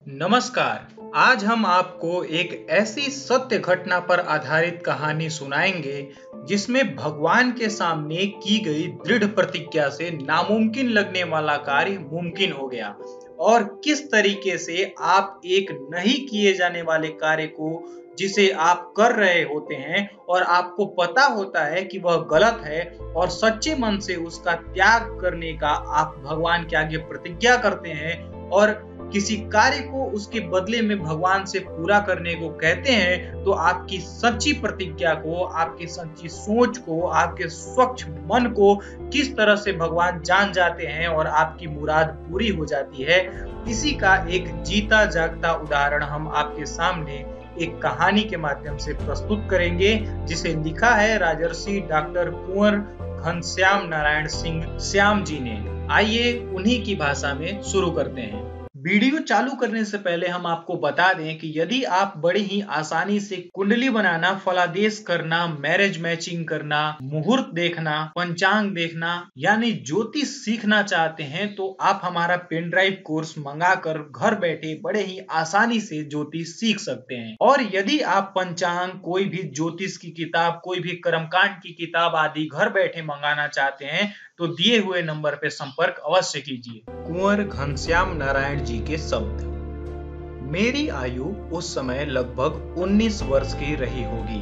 नमस्कार। आज हम आपको एक ऐसी सत्य घटना पर आधारित कहानी सुनाएंगे जिसमें भगवान के सामने की गई दृढ़ प्रतिज्ञा से नामुमकिन लगने वाला कार्य मुमकिन हो गया और किस तरीके से आप एक नहीं किए जाने वाले कार्य को जिसे आप कर रहे होते हैं और आपको पता होता है कि वह गलत है और सच्चे मन से उसका त्याग करने का आप भगवान के आगे प्रतिज्ञा करते हैं और किसी कार्य को उसके बदले में भगवान से पूरा करने को कहते हैं, तो आपकी सच्ची प्रतिज्ञा को, आपकी सच्ची सोच को, आपके स्वच्छ मन को किस तरह से भगवान जान जाते हैं और आपकी मुराद पूरी हो जाती है। इसी का एक जीता जागता उदाहरण हम आपके सामने एक कहानी के माध्यम से प्रस्तुत करेंगे, जिसे लिखा है राजर्षि डॉक्टर कुंवर घनश्याम नारायण सिंह श्याम जी ने। आइए उन्हीं की भाषा में शुरू करते हैं। वीडियो चालू करने से पहले हम आपको बता दें कि यदि आप बड़े ही आसानी से कुंडली बनाना, फलादेश करना, मैरिज मैचिंग करना, मुहूर्त देखना, पंचांग देखना यानी ज्योतिष सीखना चाहते हैं, तो आप हमारा पेन ड्राइव कोर्स मंगाकर घर बैठे बड़े ही आसानी से ज्योतिष सीख सकते हैं। और यदि आप पंचांग, कोई भी ज्योतिष की किताब, कोई भी कर्मकांड की किताब आदि घर बैठे मंगाना चाहते हैं, तो दिए हुए नंबर पे संपर्क अवश्य कीजिए। कुंवर घनश्याम नारायण जी के शब्द। मेरी आयु उस समय लगभग 19 वर्ष की रही होगी।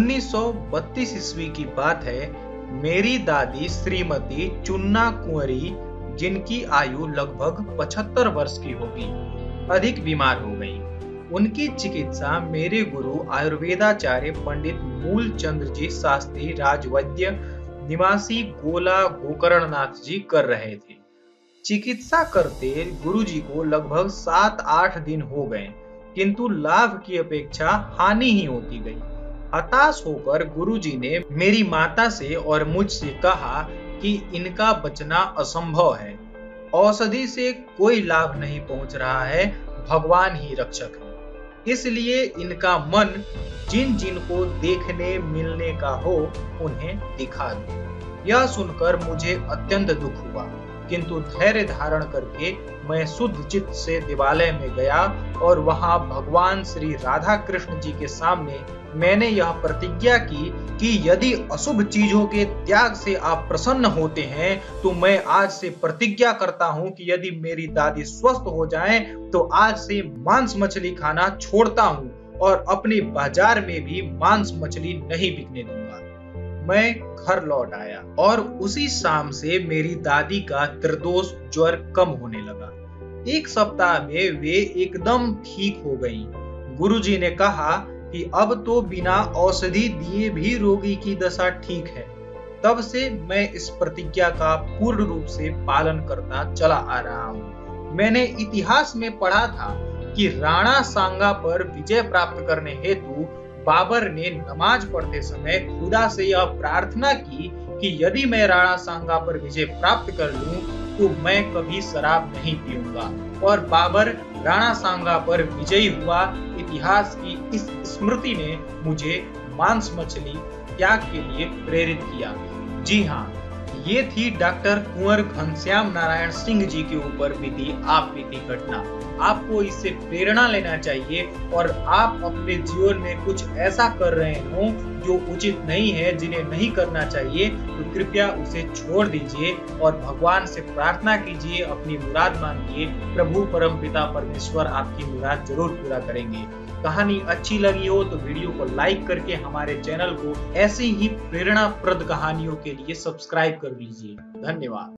1932 ईस्वी की बात है। मेरी दादी श्रीमती चुन्ना कुंवरी, जिनकी आयु लगभग 75 वर्ष की होगी, अधिक बीमार हो गई। उनकी चिकित्सा मेरे गुरु आयुर्वेदाचार्य पंडित मूलचंद्र जी शास्त्री राजवैद्य निवासी गोला गोकर्णनाथ जी कर रहे थे। चिकित्सा करते गुरुजी को लगभग 7-8 दिन हो गए, किंतु लाभ की अपेक्षा हानि ही होती गई। हताश होकर गुरुजी ने मेरी माता से और मुझसे कहा कि इनका बचना असंभव है, औषधि से कोई लाभ नहीं पहुंच रहा है, भगवान ही रक्षक है, इसलिए इनका मन जिन जिन को देखने मिलने का हो उन्हें दिखा दो। यह सुनकर मुझे अत्यंत दुख हुआ, किंतु धैर्य धारण करके मैं शुद्ध चित्त से देवालय में गया और वहां भगवान श्री राधा कृष्ण जी के सामने मैंने यह प्रतिज्ञा की कि यदि अशुभ चीजों के त्याग से आप प्रसन्न होते हैं, तो मैं आज से प्रतिज्ञा करता हूं कि यदि मेरी दादी स्वस्थ हो जाएं, तो आज से मांस मछली खाना छोड़ता हूं और अपने बाजार में भी मांस मछली नहीं बिकने दूंगा। मैं घर लौट आया और उसी शाम से मेरी दादी का त्रिदोष ज्वर कम होने लगा। 1 सप्ताह में वे एकदम ठीक हो गईं। गुरुजी ने कहा कि अब तो बिना औषधि दिए भी रोगी की दशा ठीक है। तब से मैं इस प्रतिज्ञा का पूर्ण रूप से पालन करता चला आ रहा हूँ। मैंने इतिहास में पढ़ा था कि राणा सांगा पर विजय प्राप्त करने हेतु बाबर ने नमाज पढ़ते समय खुदा से यह प्रार्थना की कि यदि मैं राणा सांगा पर विजय प्राप्त कर लूं, तो मैं कभी शराब नहीं पीऊंगा, और बाबर राणा सांगा पर विजयी हुआ। इतिहास की इस स्मृति ने मुझे मांस मछली त्याग के लिए प्रेरित किया। जी हाँ, ये थी डॉक्टर कुंवर घनश्याम नारायण सिंह जी के ऊपर बीती आप बीती घटना। आपको इससे प्रेरणा लेना चाहिए और आप अपने जीवन में कुछ ऐसा कर रहे हो जो उचित नहीं है, जिन्हें नहीं करना चाहिए, तो कृपया उसे छोड़ दीजिए और भगवान से प्रार्थना कीजिए, अपनी मुराद मांगिए। प्रभु परमपिता परमेश्वर आपकी मुराद जरूर पूरा करेंगे। कहानी अच्छी लगी हो तो वीडियो को लाइक करके हमारे चैनल को ऐसी ही प्रेरणाप्रद कहानियों के लिए सब्सक्राइब कर लीजिए। धन्यवाद।